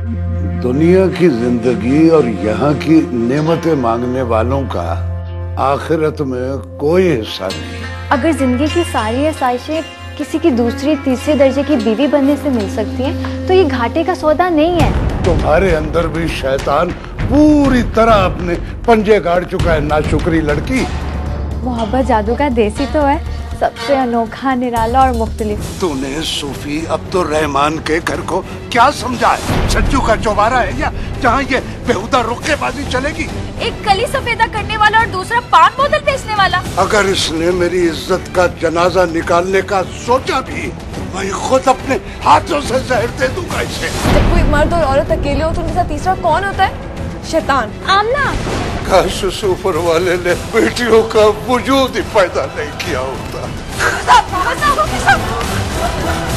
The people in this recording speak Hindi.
दुनिया की जिंदगी और यहाँ की नेमतें मांगने वालों का आखिरत में कोई हिस्सा नहीं। अगर जिंदगी की सारी आसाइशें किसी की दूसरी तीसरे दर्जे की बीवी बनने से मिल सकती हैं, तो ये घाटे का सौदा नहीं है। तुम्हारे अंदर भी शैतान पूरी तरह अपने पंजे गाड़ चुका है नाशुक्री लड़की। मोहब्बत जादू का देसी तो है, सबसे अनोखा, निराला और मुख्तलिफ। तूने सूफी अब्दुल रहमान के घर को क्या समझा है? सज्जू का चौबारा है क्या जहाँ ये बेहुदा रुक्केबाजी चलेगी? एक कली सफेदा करने वाला और दूसरा पान बोतल बेचने वाला। अगर इसने मेरी इज्जत का जनाजा निकालने का सोचा भी, मैं खुद अपने हाथों से जहर दे दूंगा इसे। जब कोई मर्द और औरत अकेले हो तो उनके साथ तीसरा कौन होता है? शैतान। आमना, काश उस ऊपर वाले ने बेटियों का वजूद ही पैदा नहीं किया होता।